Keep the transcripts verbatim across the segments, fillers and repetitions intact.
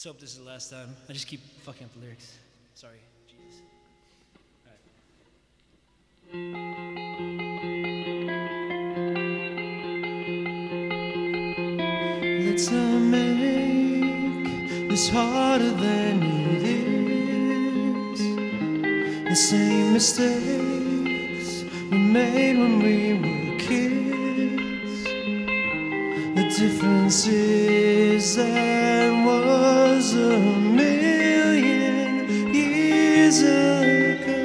Let's hope this is the last time. I just keep fucking up the lyrics. Sorry, Jesus. All right. Let's not make this harder than it is. The same mistakes we made when we were kids. The difference is that was a million years ago.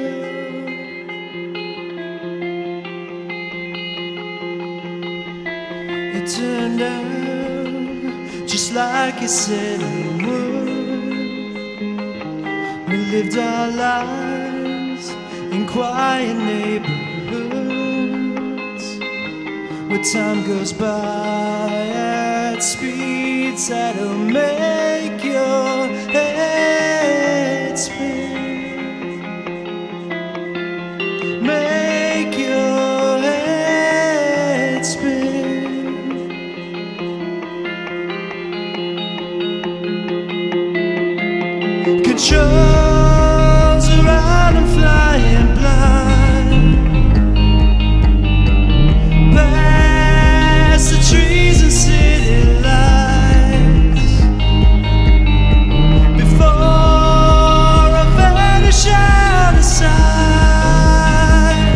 It turned out just like it said it would. We lived our lives in quiet neighborhoods, where time goes by at speeds that'll make your head spin, make your head spin. Controls around and flying blind, past the trees and city lights, before I vanish out of sight.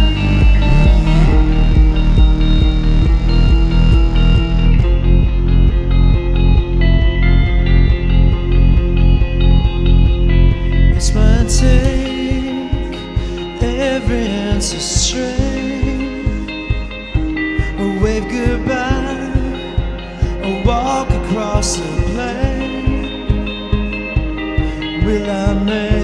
This might take every answer straight, or wave goodbye, or walk across the plain. Will I make